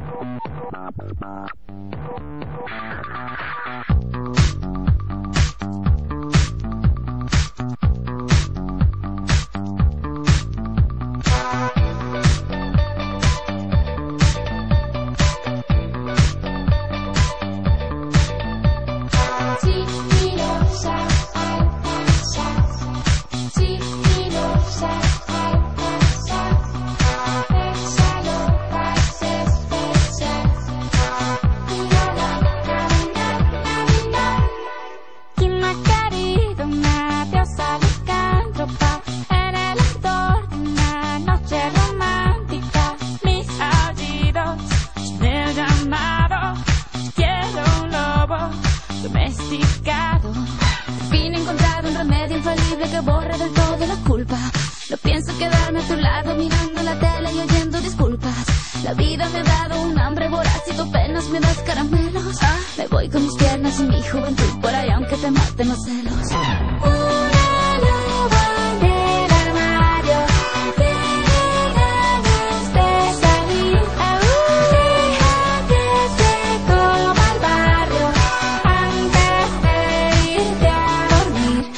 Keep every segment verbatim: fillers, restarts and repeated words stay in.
Domesticado, al fin he encontrado un remedio infalible que borra del todo la culpa. No pienso quedarme a tu lado mirando la tele y oyendo disculpas. La vida me ha dado un hambre voraz y tú apenas me das caramelos. Me voy con mis piernas y mi juventud por ahí aunque te maten los celos. Una loba del armario tiene ganas de salir. Deja que se coma el barrio antes de irte a dormir.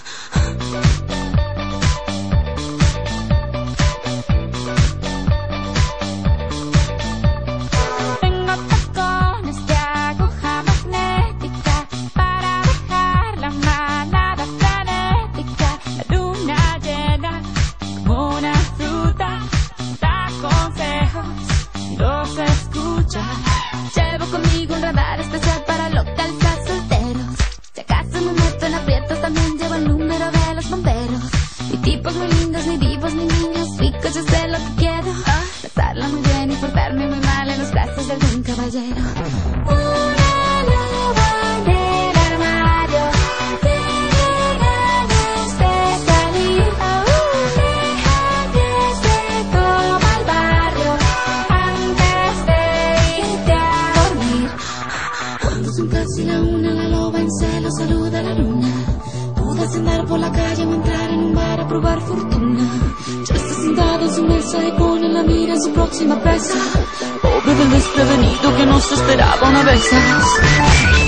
Tengo tacones de aguja magnética para dejar la manada frenética. La luna llena como una fruta da consejos y los escucha. Llevo conmigo un radar especial para localizar solteros. Si acaso me meto en aprietos también llevo el número de los bomberos. Ni tipos muy lindos, ni divos, ni niños ricos, yo sé lo que quiero. Pasarla muy bien y portarme muy mal en los brazos de algún caballero. Una loba del armario tiene ganas de salir. Deja que se coma el barrio antes de irte a dormir. Cuando son casi la una, la loba en celo saluda a la luna. Pude andar por la calle o entrar en un bar a probar fortuna. Ya está sentado en su mesa y pone la mira en su próxima presa. Pobre del desprevenido que no se esperaba una vez.